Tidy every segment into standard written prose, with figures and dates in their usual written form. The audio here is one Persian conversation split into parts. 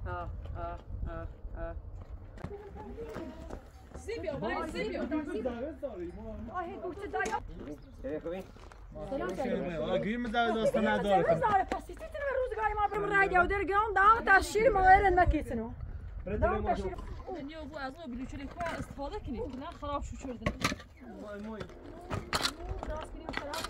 اه اه اه اه زيبيو باي زيبيو هي قلت دايو گویی مزاوی داستان نداره زاره پس تی روزگاری ما برم رای دیو درگام دام تشیر ما ورن نکیتنو دام تشیر اليوم بو از ما بلوچ لي كوا استفاده کنید نه خراب شو شردن موی داس کنیم خراب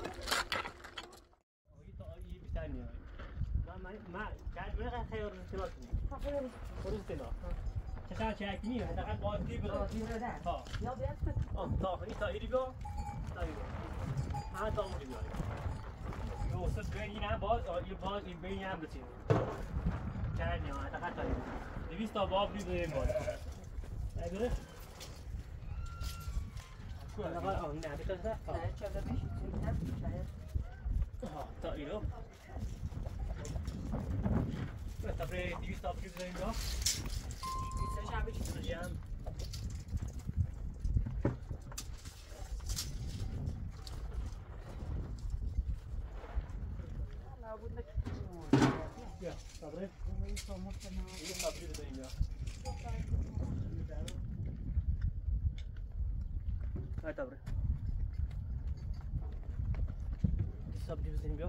ما كان ولا خير انطلاق خروج تلا كذا شاكني هذا قد بعد دي بقى ها يا بيت طاف انت يرجع طيب ما تامر بيا يوسف بيننا بعد يبغى يبين بتين كان يا هذا قد طيب دويست باب دي بين بعد اگر انا قال نه بكذا لا شغله مش ها طيب طبعا دويست باب دي بين بعد شعبي الجام يا صبري صبري بدين هاي صبري صبري بدين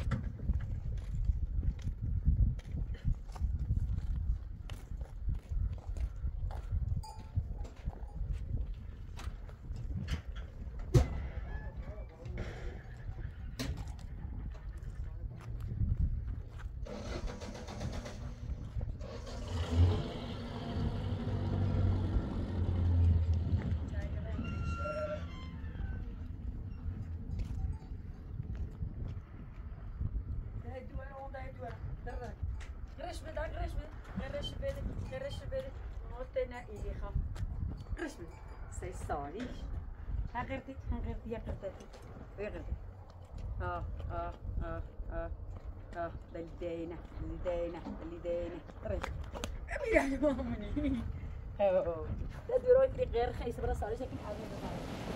ساليش هغردي يا قردتي ويغردي للدينا رش يا مامني لا دروي في غير خيس برا ساليش لكن حبيبي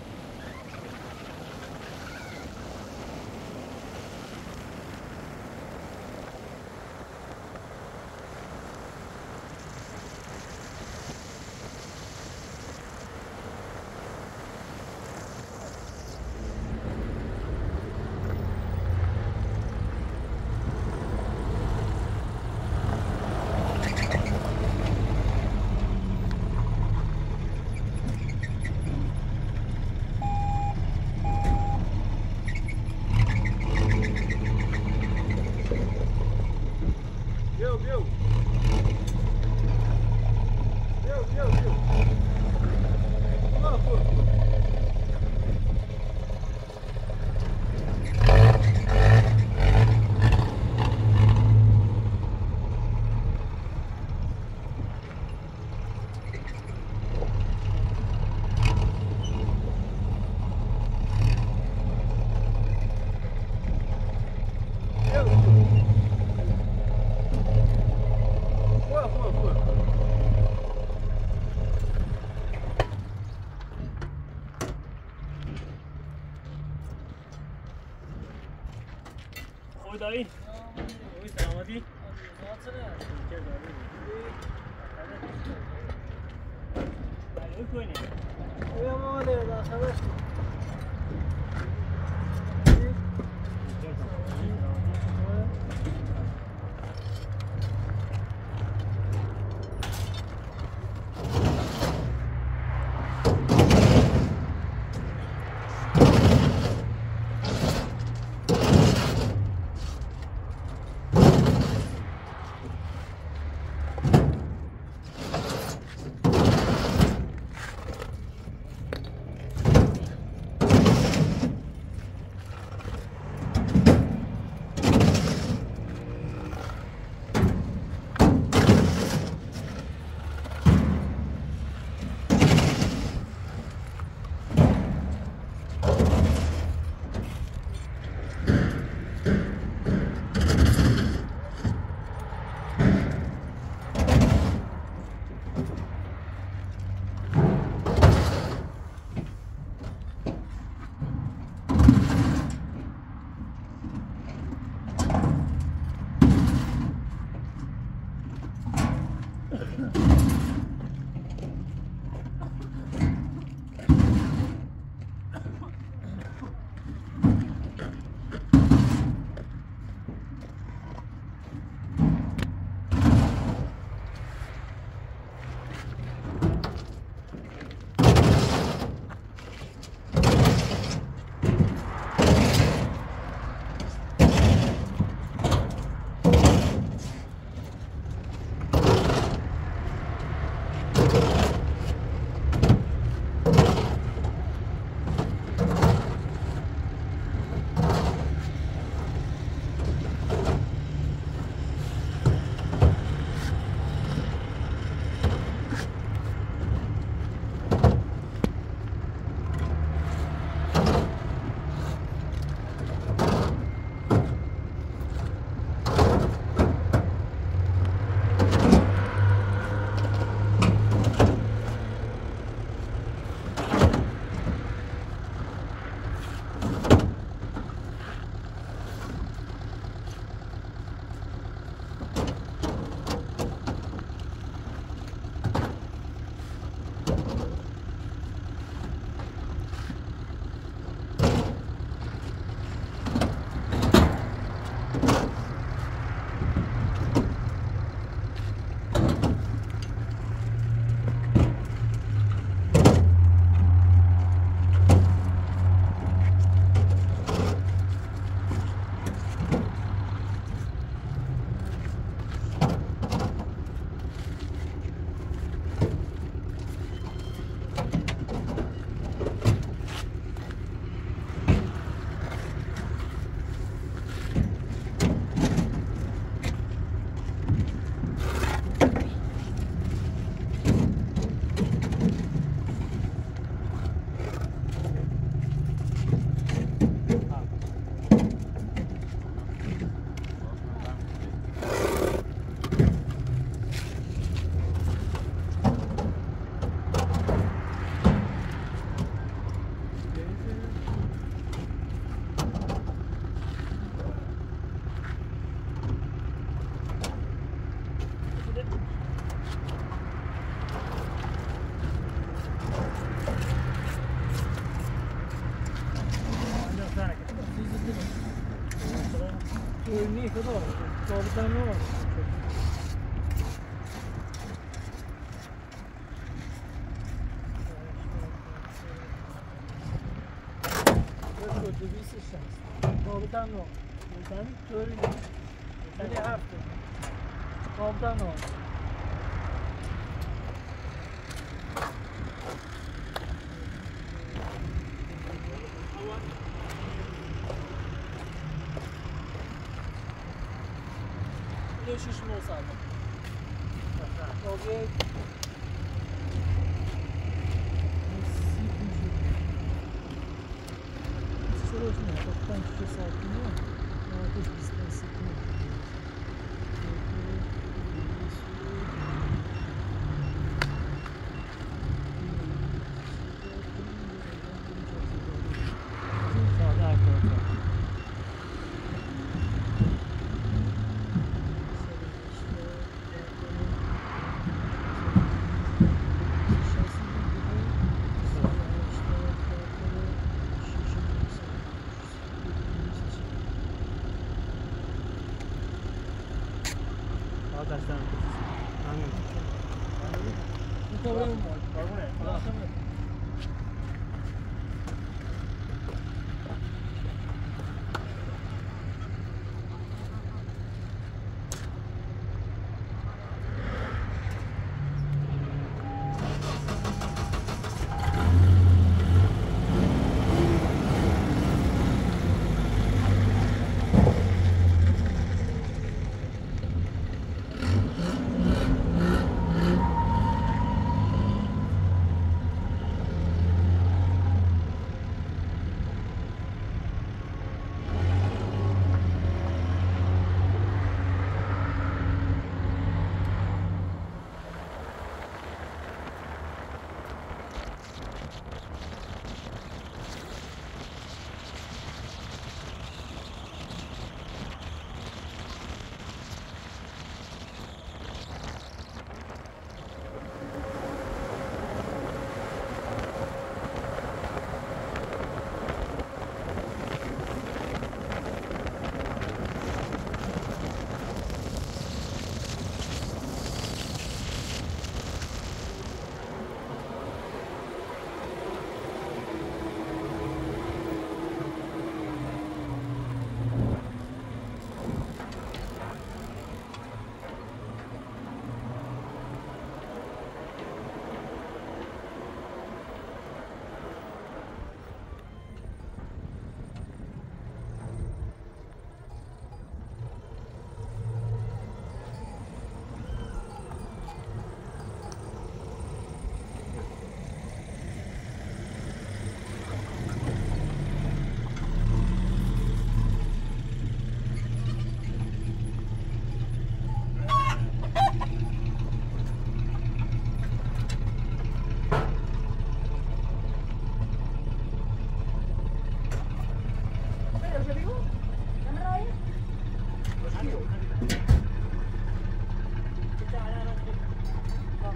دایی اوی سلامتی اوی کوینه اوی ماله داخلش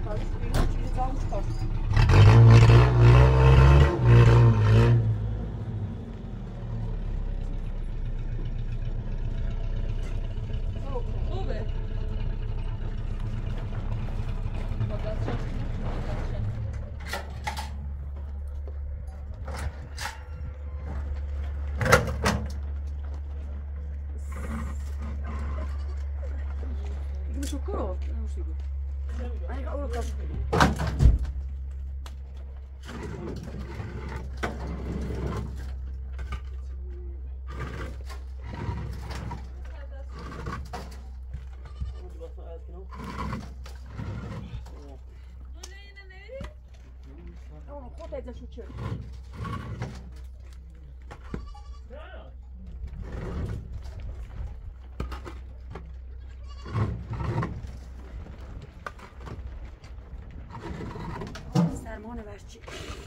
چیزی جام چکار خوبه دیگه میشه کرو نمیشه من اول کار خود ازش چه سرمانه برچی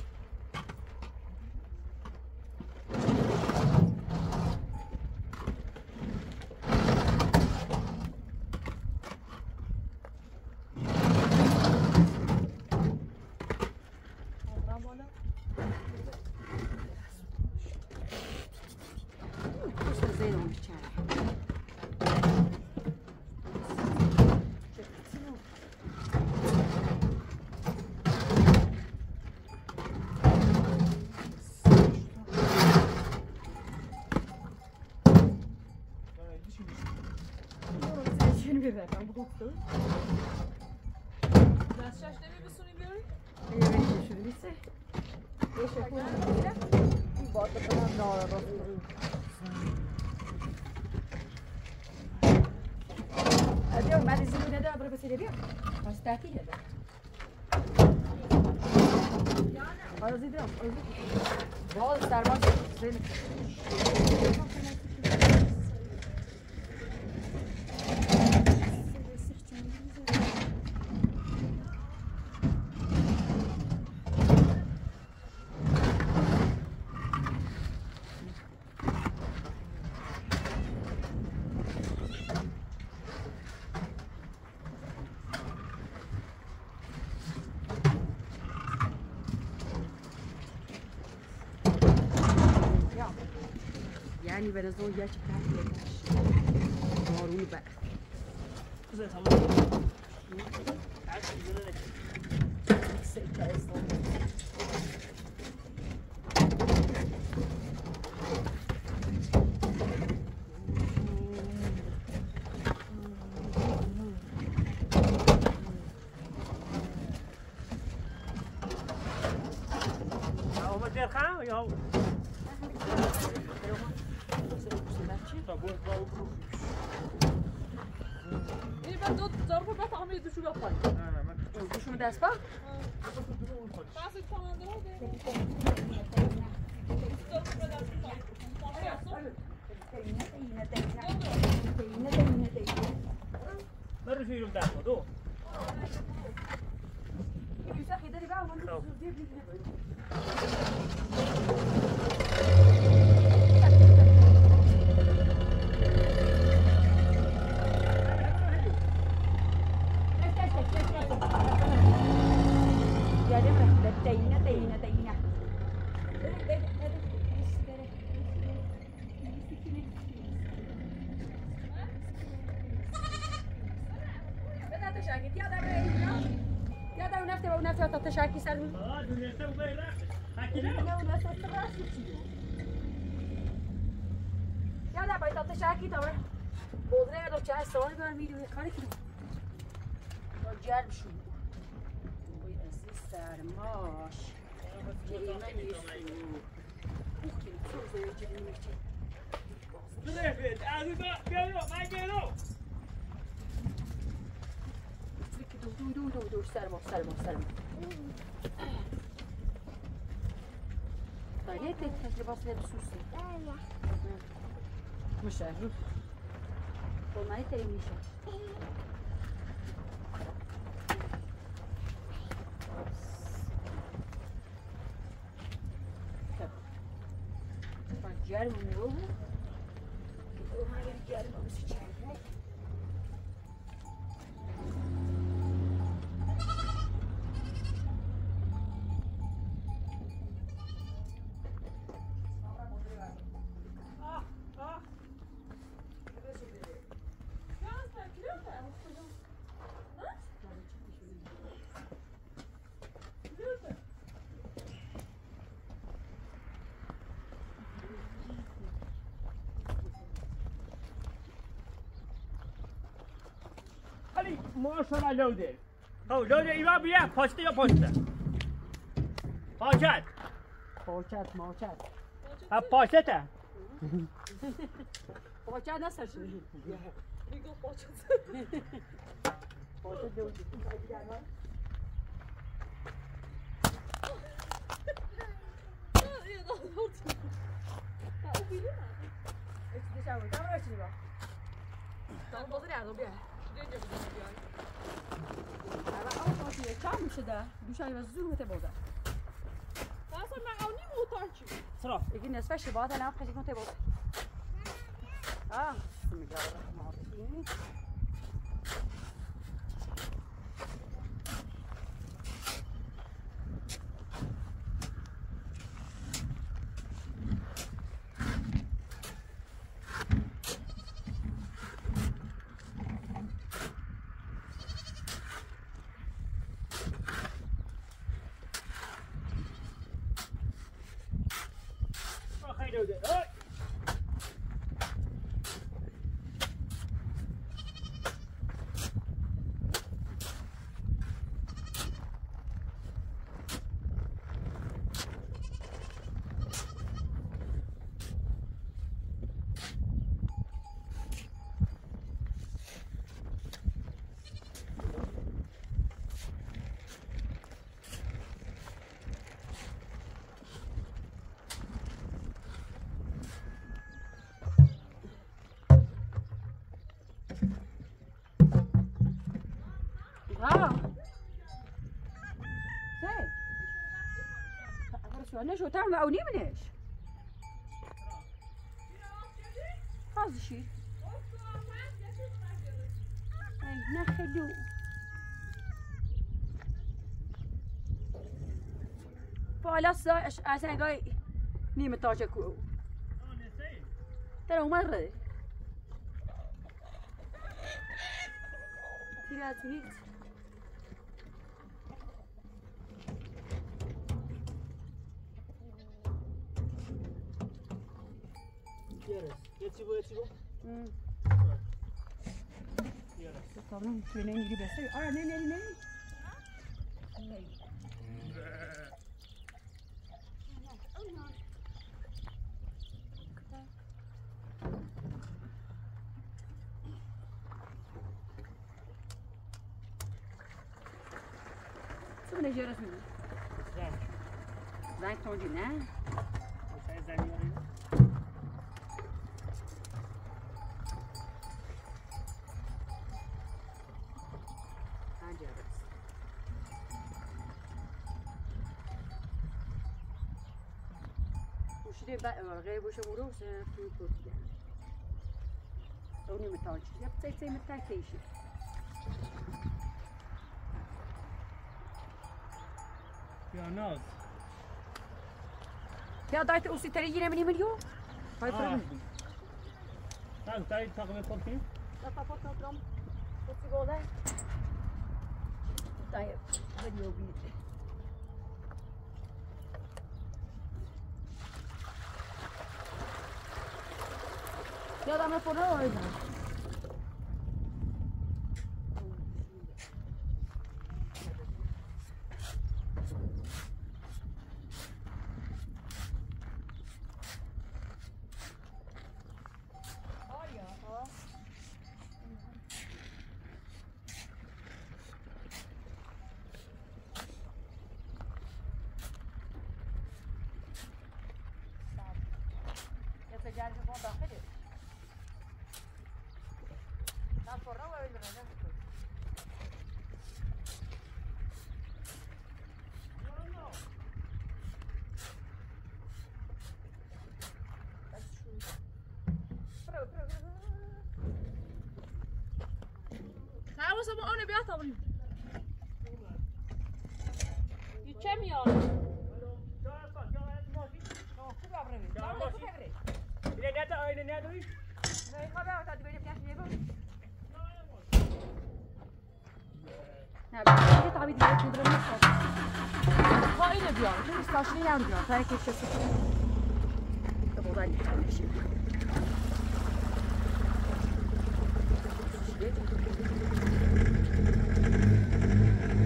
ببرم بگفتم دستش نمی‌بسونی بیاری؟ شو نیسته یه شکل نمی‌گیرم این باید بکنم نارا را بیا اومد زیرو نده برو بسیده بیا پس تحتی نده حالا زیدم باز سرباز زیده یعنی به نظر یه چی کنی بارون بر زين تمام عاد زين دير خام يا این بعد دو ظرف بعد همه دوشو بپای دوشو دست با خاصی کننده رو مرة في يوم داخل دو تشاكي سلمي يلا باید تشاكي دوره بودره دو چه سوال بر میدونی کاری کنم جلب شو وای عزیز سرماش که اینا نیست ممکن تو زیر جلوی میشه درفت عزیزا بیارو من گیرو دو سرما طيب تجربة لبسوسي مش عارف وما يترينيش رجال ونروح وما رجال ما بس ماشاءالله لوده خب لوده ایوان بیا پاشته یا پاشته پاچت ماچت ها پاشته تا پاچت نسر شده میگو پاچت پاچت دوزی چند میشه ده؟ دوشایی و زور مته بوده اصلا معاونی موتان چی؟ سرا یکی نصفش باید الان خیلی مته بوده بسم الله الرحمن الرحیم لوده نه شو تعمل معونی منش هذا شيء اي نخلو بالا ساعش اصلا جاي نيمه تاجكو ترى مره ترى تريد چی بود tamam şöyle gibi besliyor. Ne. Sonra görürüz mü? Renk toncu ne? شده ورقه باشه برو توی پرتیه اونی متاجی یا بتاعتی متاعتیشی یا ناز یا دایت اوسی تری یه نمی‌نی میلیو های فرم تای تاقم پرتی لا پاپا تاقم پرتی گوله تای ویدیو بید یادم پره آیدم حواس ما اون بیات آوریم یه چه میاد نه بچه تابید دیگه کدوم نیست با اینو بیار تو استاشنی هم بیار تا اینکه کسی تو بودن میشه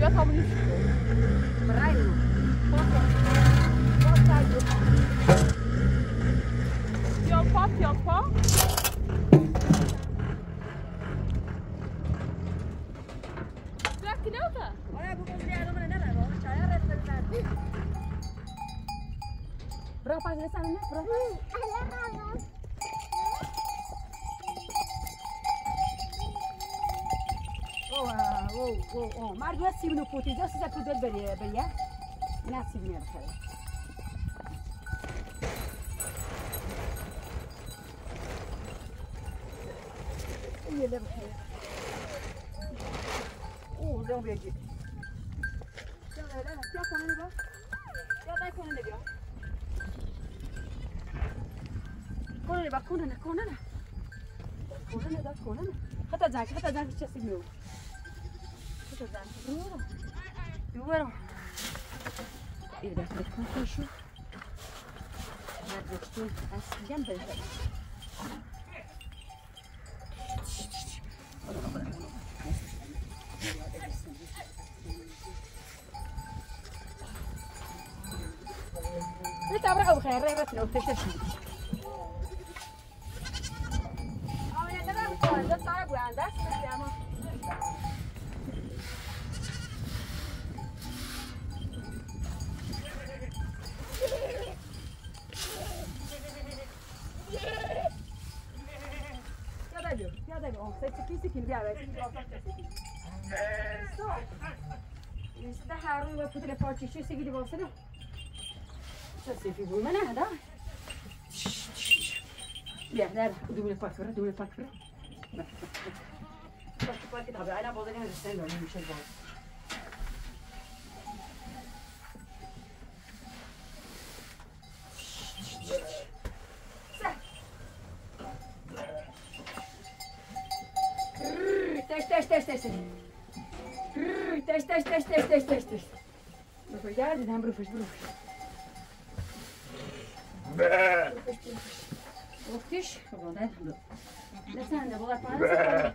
بیا تا منی برايو یا پا لكن هذا انا بقول لي انا من هنا والله شايره برا بعد لسه انا برا اوه ما عاد نسيب له فوتي جالس تاكل بالبريه ناسي بني الخير يلا بخير اوه لو بيجي يلا لا يا كون نبا يا باي كون نبا كون انا حتى جاك تشسيبني حتى جاك دورو إيه ده كده شو هذا جنب البيت نتابعه بخير ريبت لو تشتشي أنا ترى ده صعب وعندك بس سيتكيسي كن بيا يستحى روي وفترة فاتشي شو سيجي بوصله شو سيفي بقول ما أنا هذا يا لا دومي فاكرة بس طبعا أنا بقول لك هذا السنة ولا مش البعض تش بفرجار ده هم بروفش وقتش والله الحمد لله لسه عندنا والله فانا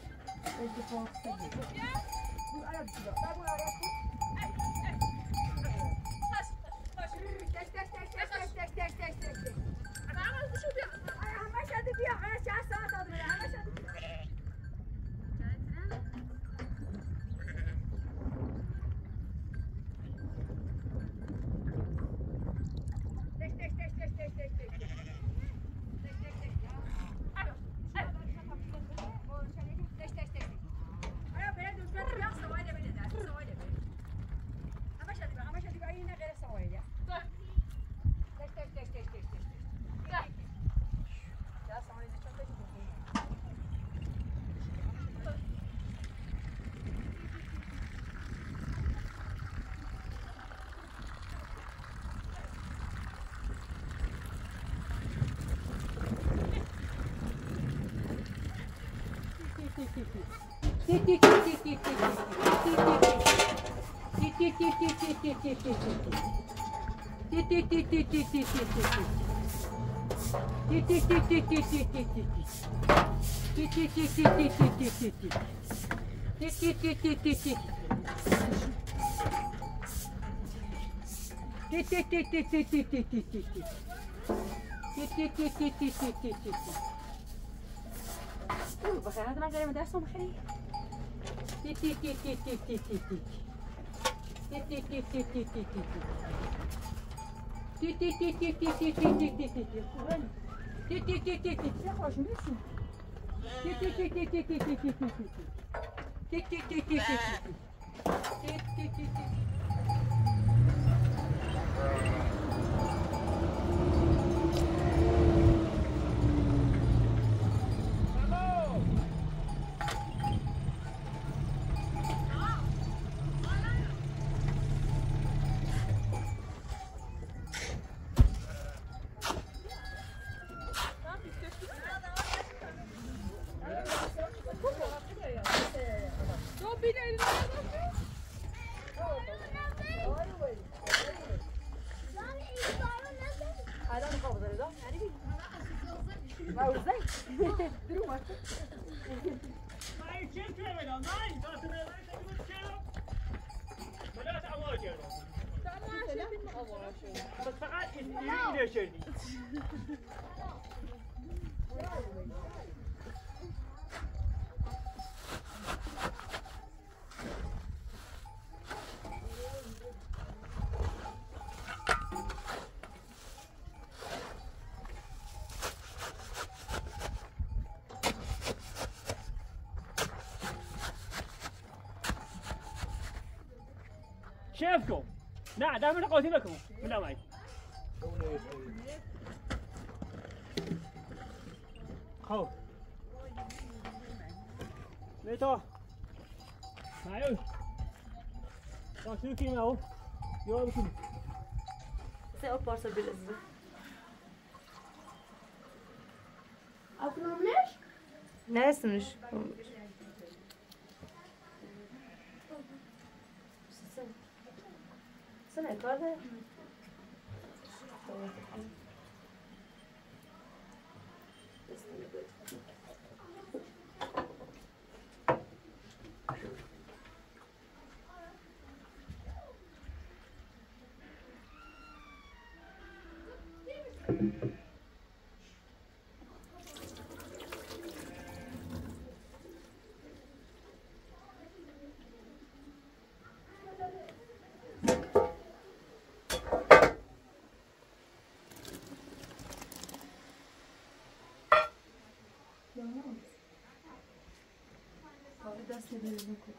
بخير هذا ما جاي مدرسة بخير بس فقط اینو شدی شافكم لا دائما قوتي لكم من اول خو ليتو معيوش شو كيما هو يلا بكم سه پارسل بلزه Ablamlar? Neresiniz? Sen ne kadar? دست بیرون کن.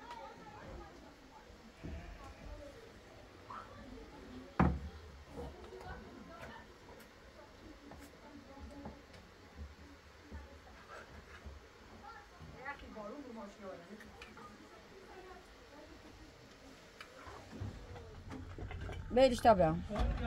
Wees daar wel.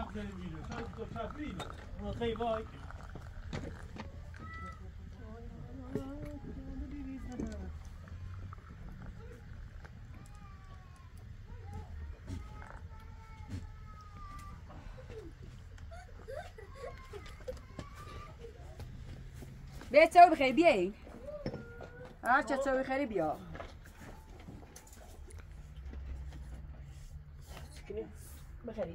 بیا تو بخری بیای. هر چه تو بخری بیا. بخری.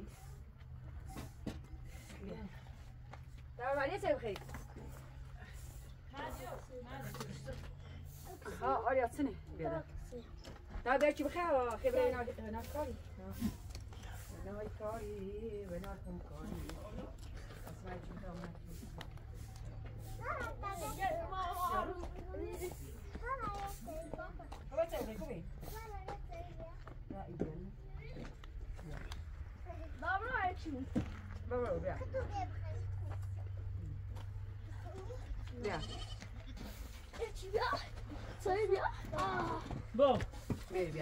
در ولی تو بخری. آریا سنی بیا. تا بیا چی بخیر خبری نکاری. نکاری و نکاری. اسمعی چی می‌خوام. Baba bia. Bia. Bom. Bia.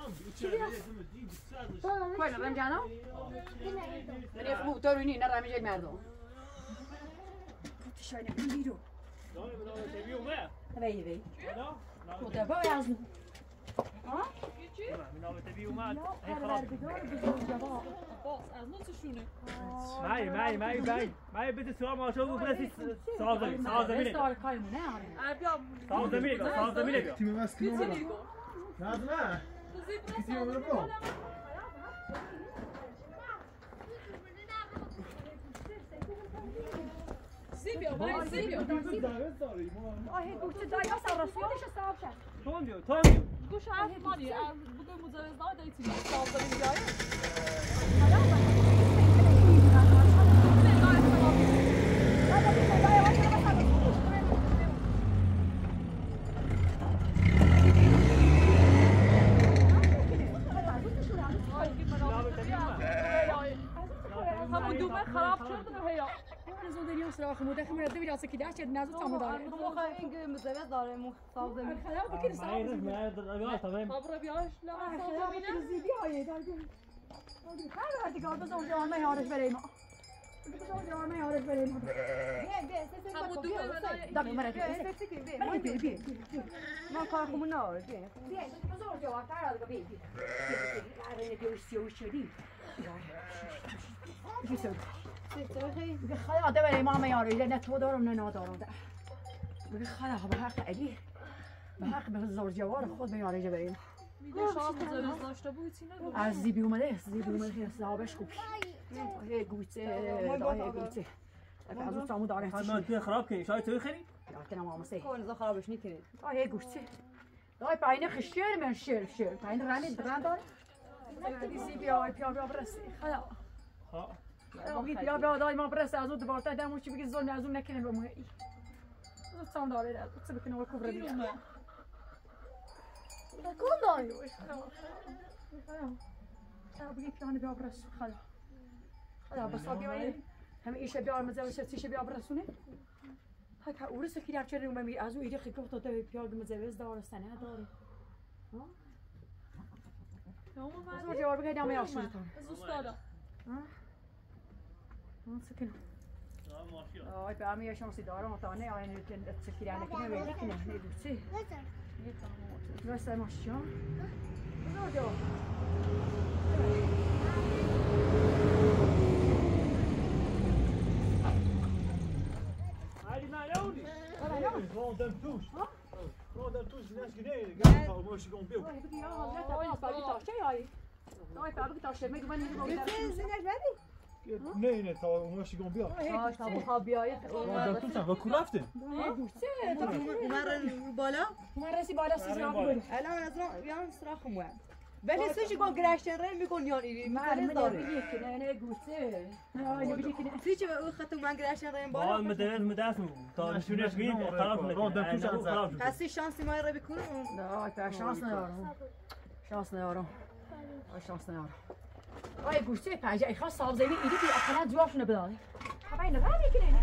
Quello mangiano? Non è fu toruni na ramije merdo. Tutti shine biru. Vei vei. Ko da ba yazdım. Ha? معي بنت السؤال ما شو بس صار زميلي صار زميلي تيم ماسك نور لازم كتير نور سيبيو باي سيبيو آهی گوشت دایا سر رسولش صاحب شد. توميو گوش حرف مانی بگو مجوز دار دیتی صاحب داریم جایه همون دومه خراب شد و هیا زود دنیا سراغ مدت میاد دوی راست کی داشت نازو تامو داره. این مزوج داره مخاطب زمین. خلاص بکیر صاحب. تمام خبر بیاش لا صاحب زمینه زیبی آیه داره. خیلی وقتی کار بزرگ جوان میارش بریم. بزرگ جوان میارش بریم. همون دومه داغ مرد. بی. من کار خودم ناره. بی. بزرگ جوان کار بی. قراره بیوشی شدی. بیشتر. میگه خدا داره ما میاره نه تو دارم نه ندارم میگه خدا به حق علی به حق به زور جوار خود میاره بریم میگه شام مزرز داشته بود چی نگو از زیبی اومده حسابش خوب هی گوچه از اون سامو داره ما تو خراب کنی شاید تو خری کنم آمسه کن خرابش نکنید هی گوچه دای پایین خشیر من شیر پایین رانی دران داره زیبی آی پیا برسه خدا ها بیا دای ما برسه از اون دوباره دمو چی بگی ظلم از اون نکنه به موی سام داره ده چه بکنه و کبر بیا کن دای خدا بگی پیانو بیا برسه خدا بس بیا هم ایش بیا مزوج چیش بیا برسونه ها که اورس کی در چه رو می از او ایده خیلی تو پیاد مزوج داره سنه داره ها از جواب بگی دام یاش میتون از استادا سکن آی به امی شانسی دارم تا نه آینه که سکیرانه کنه ولی کنه نه دوستی راست ماشین نوجو عادي ما لوني روندم توش روندم توش ناس جنيه قاعد ماشي يقوم بيو بگی آه نه تا باقی تاشه آی آی باقی تاشه میگم من میگم نه نه تا ماشي يقوم بيو تا بخواب بیای روندم توش هم وكو رفتن مرة بالا من رسی بالا سیزرا بود الان از راه بیان سراخم وام ولی سوشی گم گرشتن رای میکن یاری من مثلا داره بگی که نه گوشه نه بگی که سوشی او خطو من گرشتن رای بالا بالا مدرسه تا نشونش بین خراب نکنه هستی شانسی ما را بکنم نه شانس ندارم شانس ندارم آی گوشه پنجه ای خواست صاحب زمین ایدی که اصلا جوابشون بداده خب این راه میکنه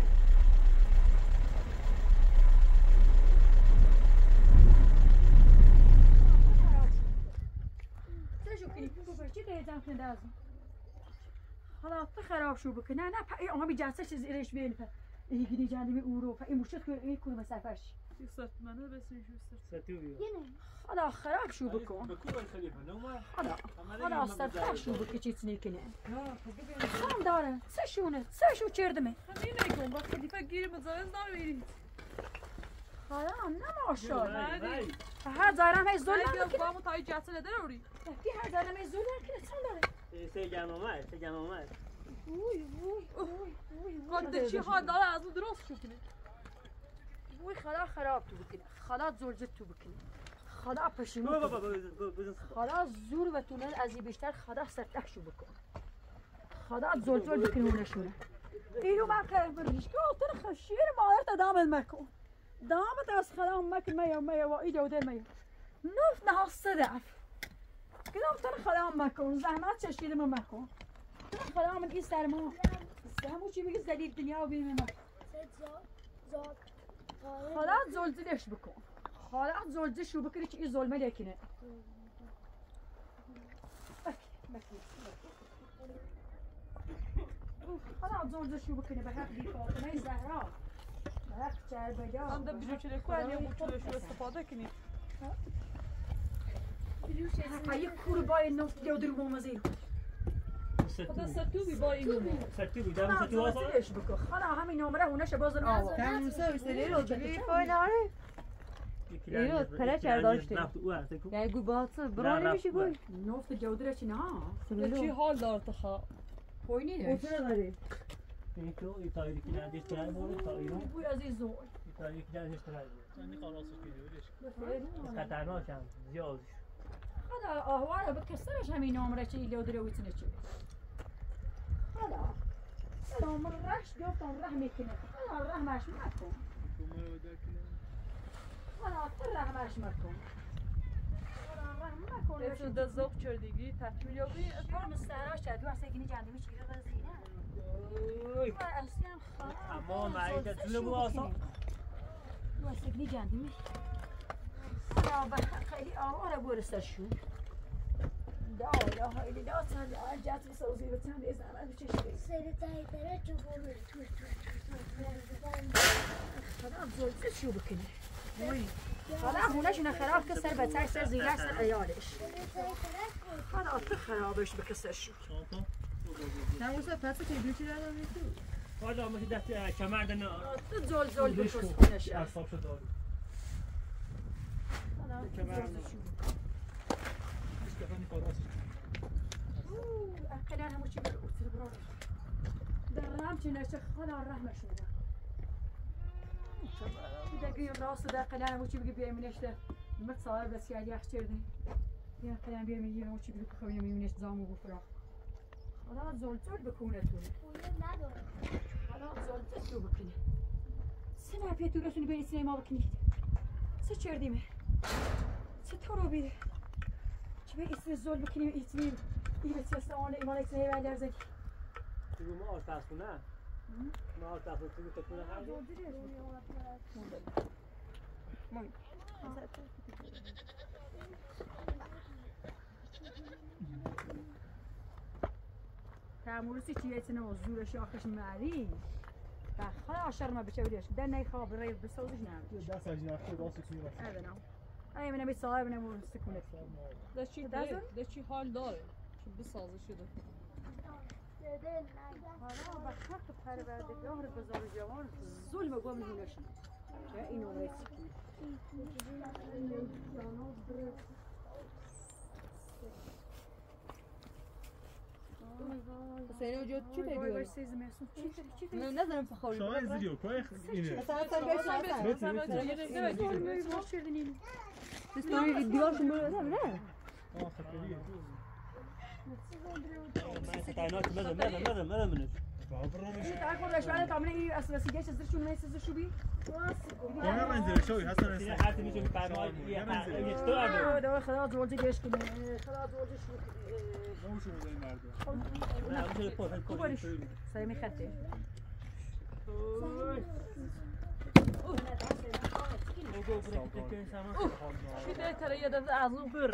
حالا تو خراب شو بکنه نه نه اما بی جلسه زیرش بیل این گیری جندی اروپا این مشت که این کدوم سفرش یوسف منو بسیج یوسف ستو بیا حالا خراب شو بکن بكون الخليفه لو ما حالا سفر شو بکنه چیز نیکنه هم داره سه شو چردمه همین نگم با خلیفه گیر مزایز نمیری حالا نماشال نه هر زارم هی زول بیا نکنه با مو تای جاتل دروری کی هر زارم هی زول نکنه چند داره سه جمع قد چی حال داره از اون درست شو کنه وی خدا خراب تو بکنه خدا زلزله تو بکنه خدا پشیمون خدا زور و تونل از این بیشتر خدا سرتک شو بکن خدا زلزله بکنه اونشونه اینو من خیلی برگیش که تو خشیر مادرت دامت مکن دامت از خدا مکن میا و ایده و دل میا نفت نه صدف کدام تو خدا مکن زحمت چشیده من مکن تو خدا من این سر ما همون چی بگی زدید دنیا و بیم ما خدا زلزلش بکن خدا زلزله شو بکنه که این ظلمه لیکنه خدا زلزله شو بکنه به حق بی فاطمه زهرا به حق کربلا هم ده بیرو چه کنی یا موچولش رو استفاده کنی یک کوربای نفت یا در مومزی خدا ستو بی با اینو ستو بی دارم ستو واسه زلزلش بکن خدا همین نمره هونش بازن آوا تموسه بسیاری رو بگی فایلاره اینو پره چر داشتی یعنی گوی باعث برانی میشی گوی نفت جودره چی نه چی حال دار تخا پوی نیدش اوتره داری این تو ایتایی که ندیش کرد بود تا ایران بوی از این زور ایتایی که ندیش کرد اني خلاص كده خطرناک هم زیاد خدا آهواره بکسرش همین نمره چی جودره ویتنه چی خدا نمره رش بیافتم ره میکنه خدا رحمش مکن خدا تو رحمش مکن خدا رحم مکن نفسون ده زوق چردگی تکمیل یا بی کار مستراش کرد واسه اینی جندمی چیره غزینه اوی اصلا اما معیده طول بود آسان واسه اینی جندمی خیلی آواره برسشون لا اله الا الله تعالى جات سوزي بتان اذا ما بتشتري سيرتاي ترى جبور خلاص زلزل شو بكني خلاص هوناش خراب كسر بتاع سر زيلاش سر عيالش خلاص خرابش بكسر شو تموسه پس که بیوتی را داری تو حالا ما دست کمر دنا زلزل بكسرش اعصاب شد دارو کمر تلفنی فاضل أكلنا هم شيء بالأوتر درام كنا شخنا الرحمة شو ده إذا قيم راسه ده قلنا هم شيء بيجي من إيش ده متصور بس يعني أحترني يا قلنا بيجي من يوم شيء بيجي خوي من إيش زامو بفرح خلاص زولت بكونة خلاص زولت بكونة سنة بيتو رسوني بين سنة ما بكنيت سكردي مه ستورو بيده شبه اسم زول بكني اسمي إيه بس يستوون إيمان اسمه بعد درزك تقول ما أرتاحونه ما أرتاحه تقول تكون حاجة ماي تعملوسی چیه تنه و زورش آخش معری خلا عشر ما بتشویش ده نيخاب ريب بسويش نعم دست اجنه اخیر راستی توی رفت هذا نعم أي من أبي صاحب من أبو سكونة ده چی حال داره چی بسازه شده حالا بخشت پروردگار بزار جوان ظلم قوم هونش که اینو رسید حسین وجود چی وای تگویی؟ سیز میسون چی من نظرم فخوری شما این زیریو که اینه تستوری دیوار شما نه خطریه تعينات ماذا منش شو تعرفوا ليش انا تعملين ايه اصل بس جاي تزر شو ما يصير شو بي کامل منزل شوی حسن حتى نيجي تعينات يشتغل ده خلاص ولدي جايش كده خلاص ولدي شو نوشو زي مرده لا مش الكل سامي خدته چی ده تره یه دفعه از اون بر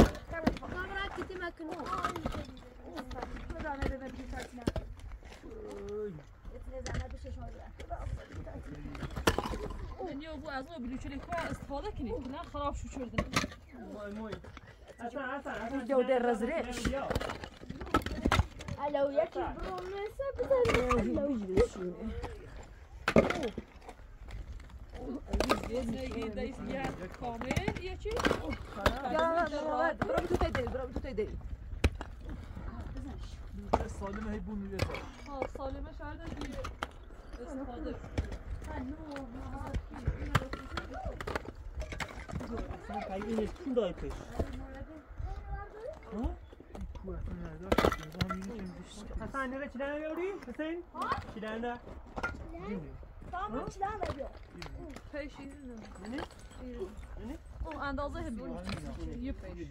دنیا بو از اون بلوچلی که استفاده کنی که نه خراب شو چردن جودة الرزرق لو ياكل برونيسا بزر یه کامل یه چی؟ برام تو تیدی سالم هی بون میرسه سالمه شاید دیگه استفاده اصلا کایی چون دای پیش حسن نره چی دنده بیاری؟ حسین؟ چی دنده؟ tamam çilan veriyor. پیش اون اندازه هبیه یه پیش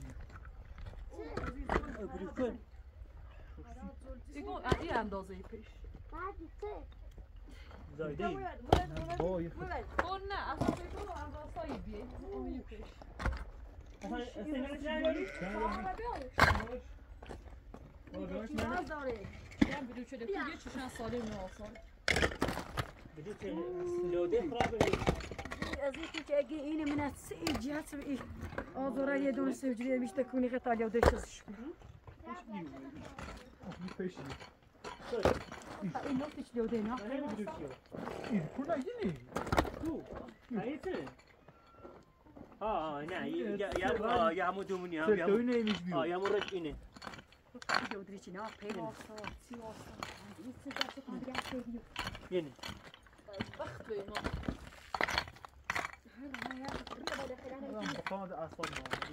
بریکن این اندازه پیش Hadi tek. زایده ای اون نه اصلا پیش اون اندازه بیه اون یه پیش حسن نره چی دنده بیاری؟ biraz da oraya ben بلوچلی که یه چشن سالم نه آسان بدید که لوده خرابه از اینکه که اگه این من از سه جهت به آزوره یه دونه سوجریه بیشتر کنی خطا یا دشتش پیشی این نقطش لیوده نه این کلا یینی تو هایته نه یا همون دومونی هم سرتوی نیمیش بیو یا مورد اینه لیوده چی نه پیدا سی یعنی بخت به اینا بخواد اصفاد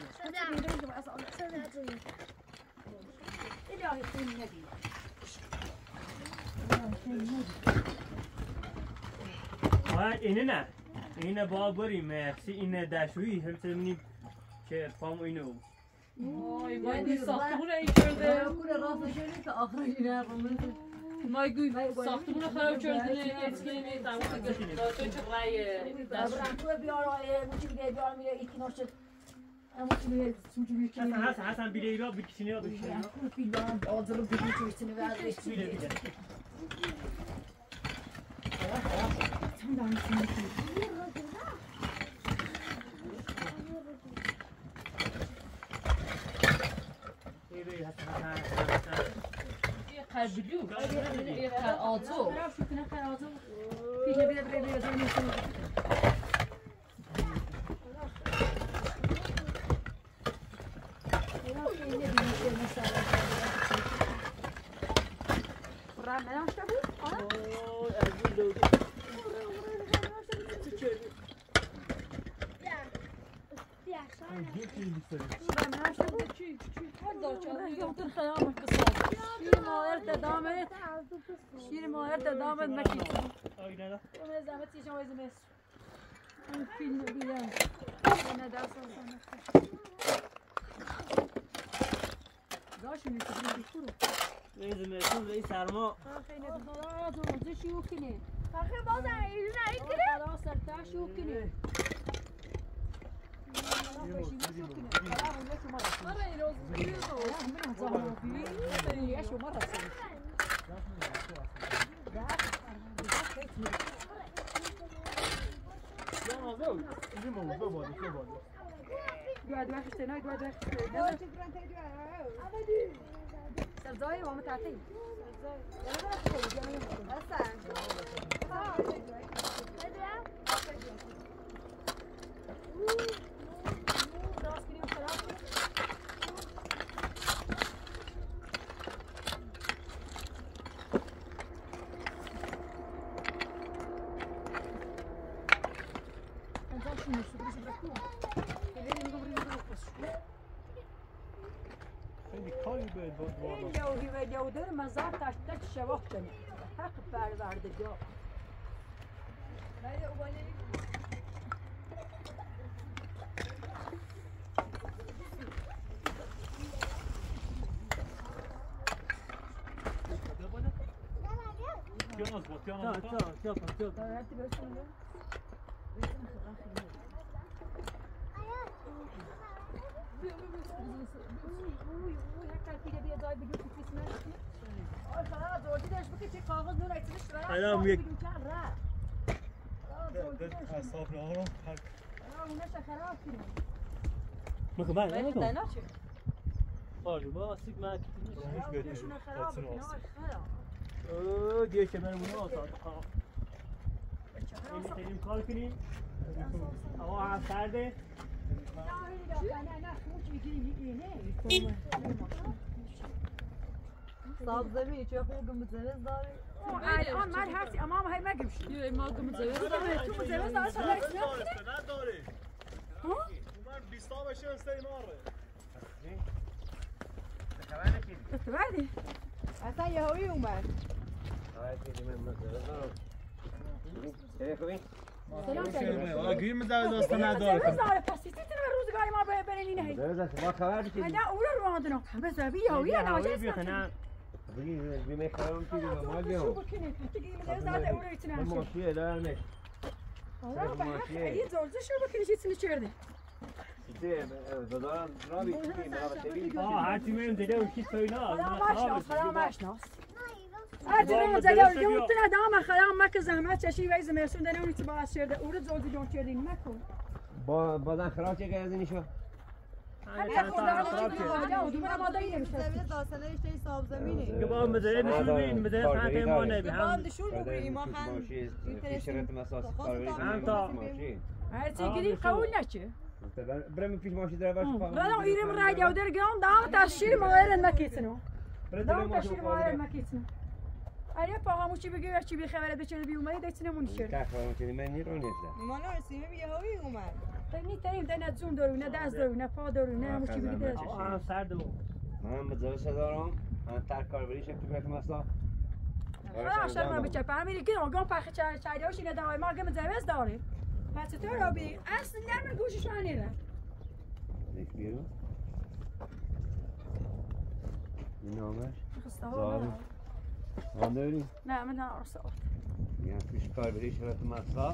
اینه نه اینه با بریم سی اینه دشویی هم تمنی که فامو اینو وای من ساختمون این کرده کل راست شدی که آخرش نه مایگوی ساختمون خراب کرده یتکنی تمام کردیم تو چه رای دست تو بیار آیه موچی بیار بیار میره یکی نوشت موچی بیار موچی بیار حسن بیره ایرا بکشینی یا بکشینی بیار آزلو بیار تویتنی و ازش بیره بیره tam da aynısını یه قلبیو یه قلعاتو شوفنا خلاص فيها بيد بيد زي ما من نشته بود اوه از این لوده چه چرمی من نشته بود چی دکتر خیامش بساز شیر مادر دامت شیر مادر دامت مکیت آینه نه اون زحمت چیزی وایز مس اون فیلم دیدم نه دستم داشت می‌کنی بیشتر ریز میتون ریز سرما خیلی خدا تو شو کنی آخه باز این نمیگیره خدا سرتا شو کنی سرزاي وما تعطي خیلی کاری باید بود این یودر مزار تشتک شواق کنه حق پروردگار الان یک اصاب نهارم مکن بله نکن آجو با سیگ مکی اوه دیگه که من مونه آسان این میتونیم کار کنیم هوا هم سرده صاحب زمینی چه خوب مزمز داری؟ الان من هرچی امام های مگمش یه ما که متزوج تو مزمز داره سر نداره من 20 تا بشه استیماره تو بعدی اصلا یهویی اومد سلام گیر مزاج دوست نداره پس چی روزگاری ما برین اینه ما خبر بگید هدا اول رو آمدن بس بیا بیا نواجه بخنم بگید میخوام که ما بیام شو بکنی تیگی من زاد اول ایتنا ماشیه دارم والله بحق علی زولزه شو بکنی چی چرده دادارم را بیشتری هرچی میم دیگه اون چیز توینا خدا ماشناس هرچی میم دیگه اون تو ندام خدا مک زحمت چشی وایز مرسون دنه اون تو باز شده اون زولزه جون چردین مکن بازن خراب چه از اینشو که با مزرعه نشون بین مزرعه فهمه ما نبی هم دشور بگیریم ما هم هم تا هرچی گیری قبول نشه برم پیش ماشی داره باش ولی ایرم رای دیودر گرام دام تشیر مایر مکیتنو دام تشیر مایر مکیتنو آره پاهاموشی بگیر چی بی خبره بچه بی اومدی دچنمون شد که خبرم که من نیرو نیست ما نرسیم یهویی اومد تنی نه زوم درونه دست درونه پا درونه هموشی بگیر هم سرد بود من مزاوس دارم من تر کار بریش تو مثلا خلاص شما بچه فهمیدی که آگام پخ چایداش اینه دای ما گم زوز داره پس تو رو بی اصلا نمن گوشش نمیره دیگه بیرو این نامش خسته وان داری نه من نارسه یعنی پیش کار بریش تو مثلا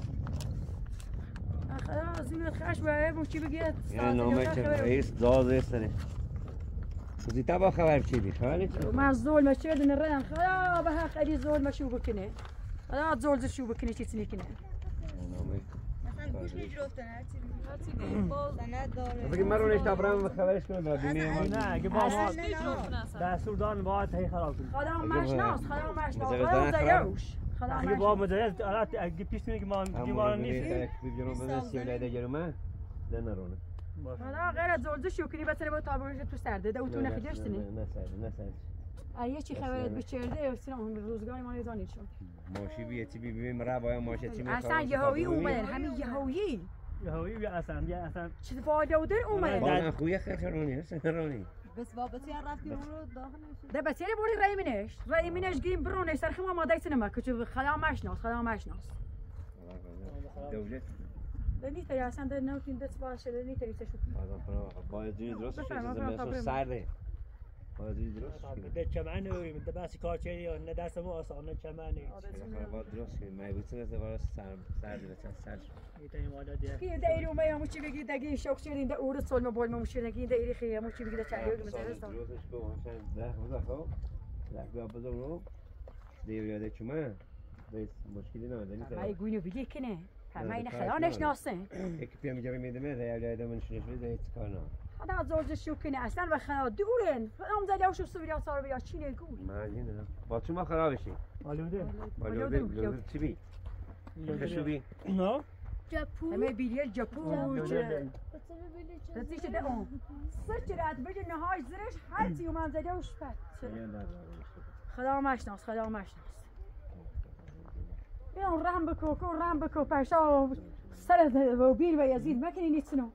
خلاص این خش به موچی بگید یعنی نامش رئیس داز استره زیتا با خبر چی دی خبری ما زول مشي بدنا الريان خلا بها خلي زول مشو بكني لا زول شو بكني تسني كنا مثلا گوش نجرفته هرچی سند داره بگی من رو نشتا برام خبرش کنم بیمه ما نه اگه با ما دستور دادن باید هی خراب کنیم خدا ماشناس خدا ماشناس خدا زیوش خدا اگه با مدرس اگه پیش میگه ما بیمار نیست بیرون بزنم سیوله دیگه من دنرونه خدا غیر زول شو کنی بس با تابونش تو سرده ده تو نخیدشتنی نه سرد اگه چی خبرت بچرده اصلا روزگاری ما نیزانی شد ماشی بیتی ببینیم را باید ماشی چی میخواد اصلا یهویی اومدن همین یهویی یهویی اصلا چه فایده بودن اومدن بالا خویه خیلی رونی بس بابتی رفتی رو داخل نشد ده بس یه بوری ریمینش گیم برونه سرخ ما دایت نما که خدا مشناس دولت دنی تری اصلا در نوتین دست باشه دنی تری تشوف باید جوری درست شد زمین سرده باید درست شد ده چمنه ده بس کارچینی یا نه دست ما آسانه چمنه باید درست شد میبود سنت باید سرده سر میتونیم والا دیگه کی ده ایرو میام چی بگی دگی شوک شدین ده اورد سلم بول ممشین نگی ده ایری خیام چی بگی ده چهره درستش کو مثلا ده بوده خب ده بزرگو دیویاده چما بس مشکلی نداره مای گوینو بگی کنه همه این خدا نشناسه یک پیام جوی میدمه ده اولیاده من شنش میده هیچ کار نه خدا زوج شو کنه اصلا و خدا دورن خدام زده وشو سویا صار بیا چی نگو ماجینه با چما خرابشی بالوده چی بی شو بی نه جپو همه بیلیل جپو چه تسیش ده اون سرچ رات بجه نهاش زرش هر چی من زده وش پد خدا مشناس اون رحم بکو پشتا سر و بیل و یزید مکنی نیستنو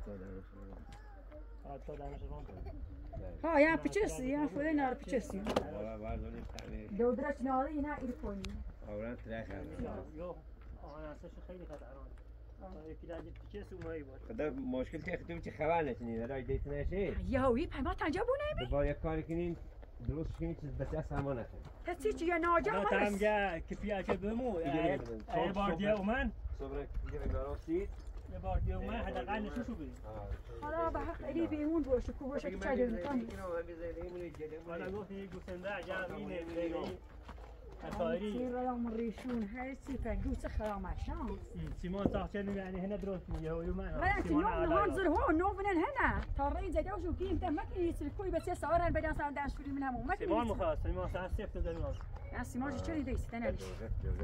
ها یا پچسی یا خودی نار پچسی دو درش ناره اینا ایل کنی آوران ترخه یو آن اساس خیلی خطرناکه یکی دیگه پچس اومایی بود خدا مشکل تخت تو چه خبر نشنی رای دیت نشه یهویی پما تنجا بونه با یک کاری کنین درست کنین چیز بچه سامان نکنه تسیچ یا ناجا نه تام جا کفیه چه بمو یه بار دیگه اومن صبر دیگه میارسید یه بار دیگه اومن حداقل نشو بگی حالا به حق علی بیمون باشه کو باشه که چه میکنی حالا گفتی گوسنده عجب اینه میگی افاری سیرام ریشون هر چی پنگوس خرامشان سیمان تاخچه یعنی هنا درست میگه و من ولی سیمان منظر هو نوفنن هنا تارين زي دوش وكيم ده ما كان يسلكوي بس يصورها بدل صار داش شوري منها مو ما كان سیمان مخاص سیمان ساعت سیفت زمین يا سيمان شو دي استنى ليش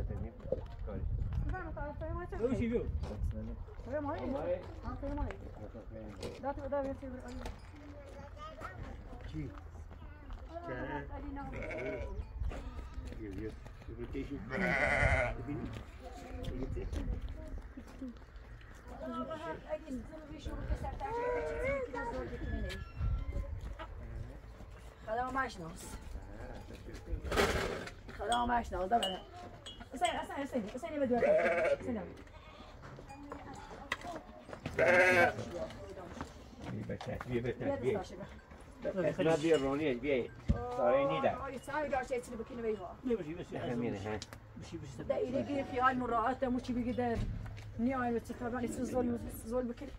وش يبيو ما هي ده تقدر يصير چی خدا مشناس ده بله استنى بدو استنى اسمها بيا روني بيا صاري نيدا ساي قاعد شيء تسلب كنا بيها همينه ها ده إلى في حال مراعاة مش بيقدر نياي وتتابع الظلم بكل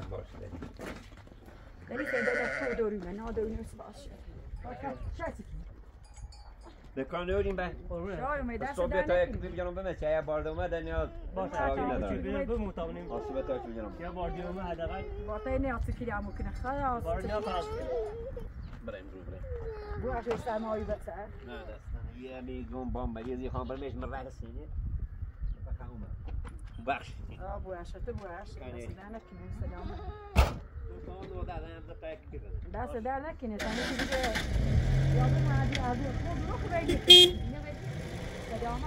ده ليس ده دوري من هذا دوري بس باش شاتي دکان داریم به شاید میدهست صبح تا یک بیارم به مچه یا بارد اومدن یا خرابی ندارم بموتونیم صبح تا یک بیارم یا باردی اومد حداقل باطل نیاتی که عمو کنه خلاص باردی خلاص بریم رو بریم بو عشان سماوي بس نه دستم یه میگم بام بریزی خان برمیش من راه سینه بخوام بخش ابو عشان تو بو عشان نه نکنه سلام دو دادم دو تا یک بیارم دست در نکنه تا دیگه یادم عادی خود رو خدایی سلام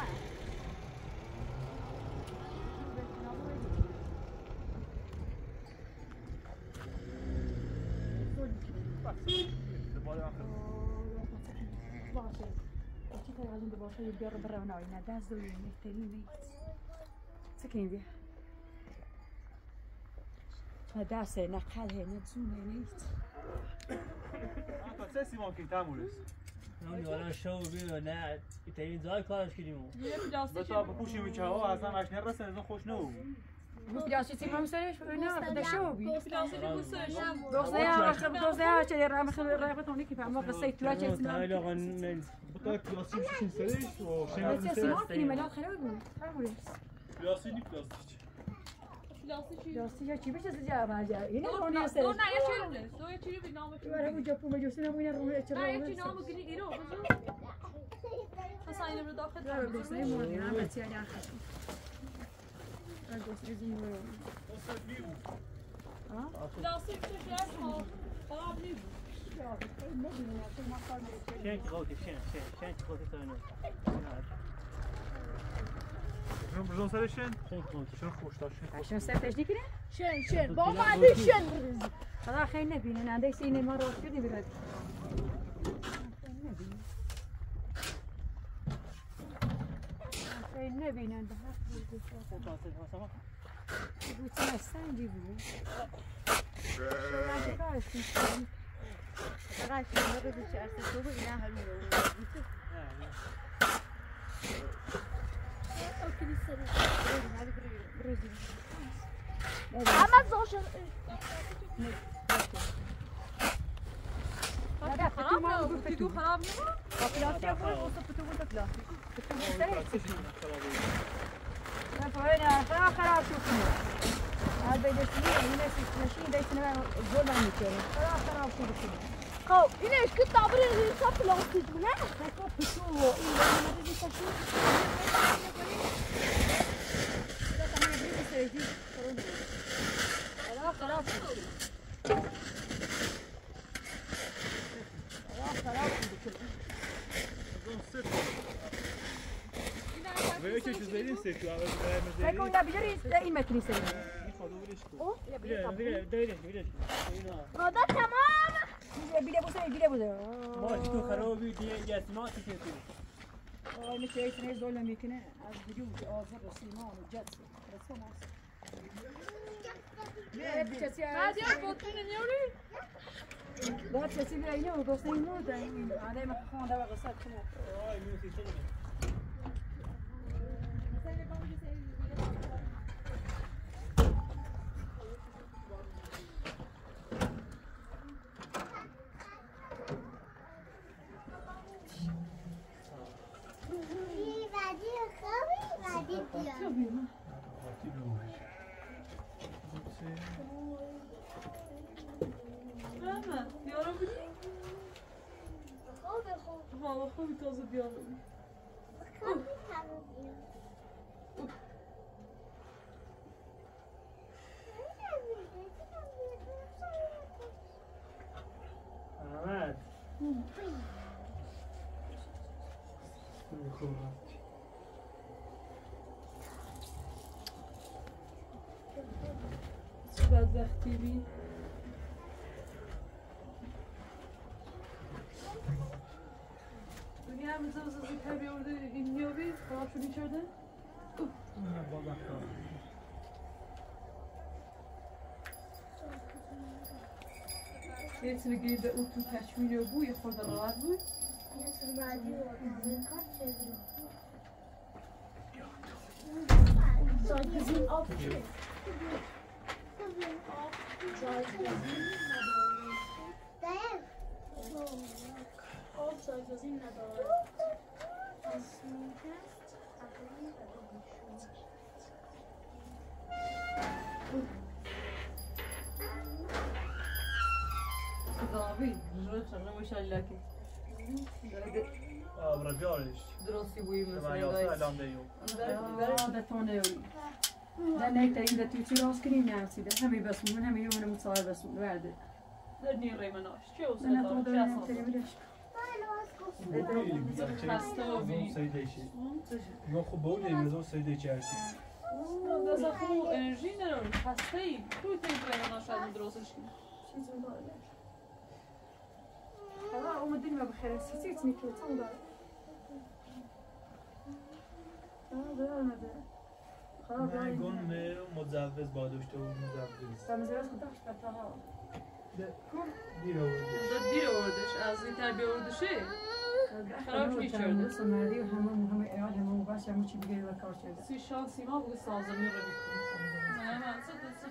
باشه چی کار از اون باشه یه بیار برای اونایی نه دست دوی نهتری نیست سکنی بیا نه دسته نه قلعه نه زونه نیست تا سه سیمان که تمورس اون یارا شو بیو نه ایتالین زای کارش کردیم بتا بپوشیم این چه‌ها اصلا اش نرسه از خوش نو پیاسه سیمان سرش نه ده شو بی پیاسه دوزه چه رام خیلی راه تونی که فهمم قصه تو چه سیمان بتا پیاسی میشین سرش و چه سیمان کنی ملات خیلی بود همونش پیاسی نی پیاسی پیاسی چی بشه جواب هاجا اینه رونی سرش نه یه چیزی نه یه چیزی به نام تو برای جو پو مجوسی نمونه رونی چرا نه یه چیزی نام گیری ایرو اصلا اینو رو داخل داره دوستی مونی هم چیزی آخر دوستی زیمو لاستیک چه ما خراب نیست شنك غوتي شنك غوتي تانو شنو بجون سر شن؟ شنك غوتي شنو خوش داشت؟ عشان سرتش دي كده شن بابا عندي شن خلاص خير نبين انا عندي سيني مره كده بلاد خير نبين عندها وتمسن جيبوا فقط شما رو بیشتر تو به اینا هلو اما زوجة خراب بلاتي أقول وصف بتقول بلاتي فهنا خراب شوفنا هذا يدشني هنا ماشي دايسنا زول ما نكمل خراب شو بكده خو اینه اش که تابری ریسا پلاستیک نه هكو بشو إيه ما بدي تشوف لا كمان بدي سيدي خراب ولی چه چیز دیدی سه تو اول هكو لا بجري لا ما تني سيدي مادر تمام بيده بوسه ماش تو خرابی دیگه اسمات چی مثل ايش زول لما يكون از وجود آزر سیمان و جد رسم است هذه بطن نيوري لا کسی به اینو گفته اینو در این علی ما خونده و قصد کنه خوبی تازه بیارم احمد چه بدبختی بی دنیا هم زوز زیتر بیارده این نیابی خراب شدی کرده؟ نه بابا خراب یه تونه گیرده او تو تشمیل بو یه خورده راحت بود جایگزین آب چیه؟ آب جایگزین ندارد تصمیم هست داوی جوری چرا مشالله برای بیارش درستی بوی ما مثلا یاسه الان دیو ده تونه یوری ده نکترین ده توی راست کنی نفسی ده همه بسون من همه یوم مصاحب بسون ورده در نیره مناش چه من اصلا نتون دارم دارم چه نکتری اصلا بدش خسته و بی سیدیشی ما خوب بودیم از سیدی چرسی دازه خو انرژی نداری خسته ای توی نیره مناش از درستش کنی چیزی داره خلاص اومدین ما بخیر سیت میکنه تام داره نه گون مجوز با داشته و مجوز فمزرعه خودش بتاها دیر آورده در دیر آوردش از این تر بیاوردشه خرابش می‌کرده. سمری و همه ایال همه باش همه چی دیگه و کار شده سی شانسی ما بگو سازمی رو بیکنم نه من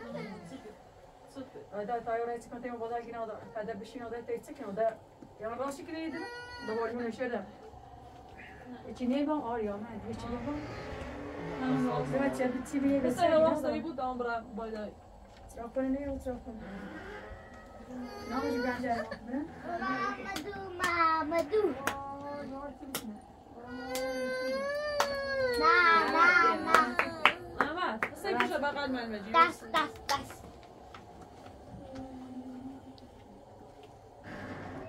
صد دا تایور چیکار تیم بازار گینا دا فدا بشین دا تیت چیکن دا یا راستی که نیده دوباره من شده چی نیبام آریا من هیچ چی نیبام زمان چه بیتی بیه مثل راستری بود دام برا باید چرا کنه نیو چرا کنه نامش گنجه نه مامدو نه احمد سیکش بغل من مجید دست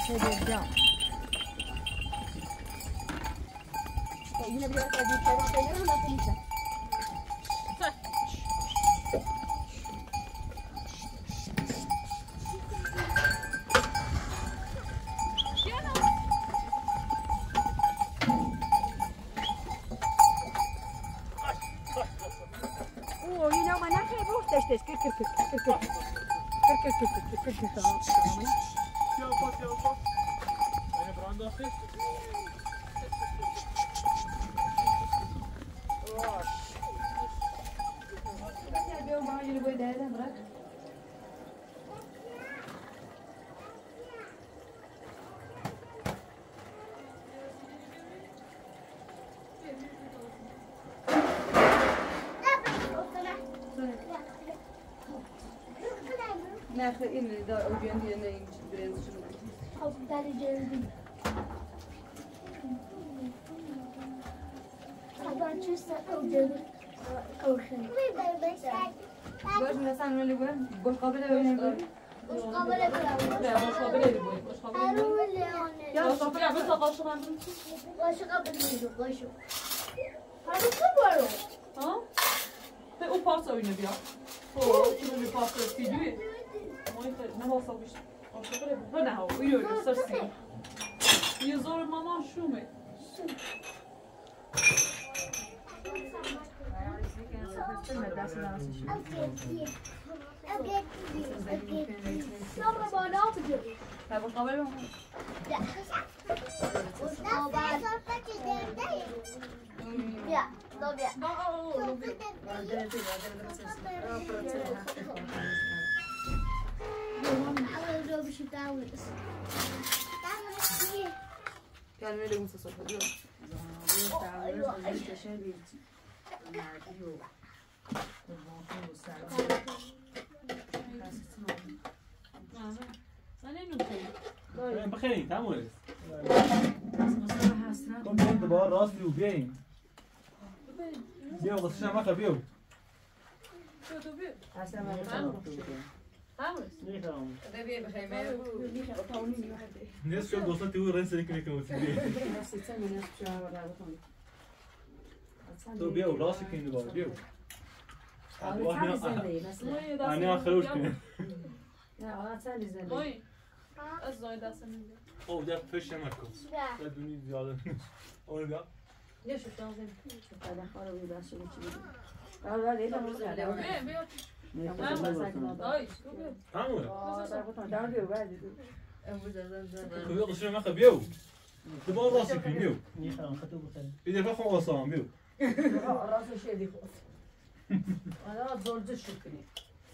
خیلی جان. اینو بیار تا دیگه پیدا کنم وقتی میشه. نه خیلی این دار اوجیان دیگه نه این برنج شده. خب در جلدی. خبر چیست اوجیان اوشن. باش مثلا ولی باش قابل ببینیم. باش قابل ببینیم. نه باش قابل ببینیم. باش قابل ببینیم. یا قابل ببینیم. قاشق هم باش قابل ببینیم. قاشق. هر چه بارو. ها؟ به اون پاس اینو بیا. خب چون می پاس استیجوی. نه واسه بیشتر. قاشق ببین. نه ها اینو سرسی. یه زور مامان شومه. Snabba barn av till dig. Här var snabba då. Ja, då vet كان ميلي متصل اليوم. بخيرين تعمل Kom in de bar, ras nu, been. Beel, wat is nou maar beel? Net zo was dat hoe rensen ik met beel. Zo beel, ras ik in de bar, beel. أنا خروج كده. از زای دست نمیده. أو ده فيش ماكو. ده دنيا زيادة. أو ده. ليش الشغل هذا خارج بس شو بتشيل؟ لا ليه ده مش ده. بیا تعمل. ده بيو بعد. كبير قصير ما خبيو. تبغى راسك بيو. إذا فخم وصام بيو. راسه شيء دي خلاص. أنا زولت الشكري.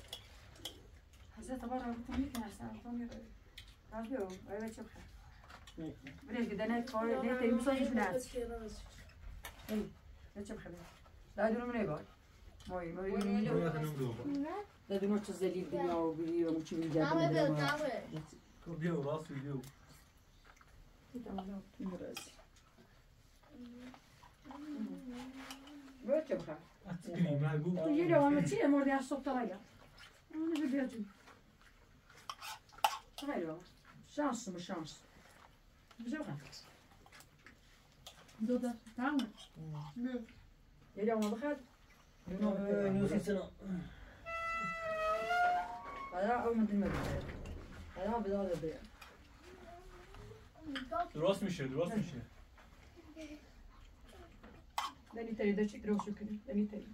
حسيت مرة بتميك ناس عم رابيو أيوة شبكة. بريك ده نايت كار ده تيمسون يشناس. إيه ده شبكة. لا دون من يبغى. ماي. ده دونو تزلي الدنيا وبيجي ومشي من جاب. كبير راس بيو. برو شبكة. أتكلم ما يقول. تجي له وما تشيل مردي على الصوت ترايا. أنا بدي أجي. هايلو شانس مش شانس بجوها دودا تعاون يلا ما بخد هذا أول ما تنمر هذا بدال البيع درست میشه دني تري ده شيء روشو كده دني تري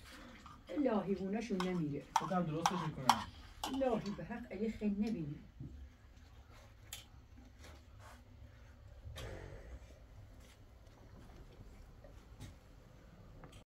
اللهي هو نشو نميره خودم درستش میکنم اللهي بحق أي خير نبيني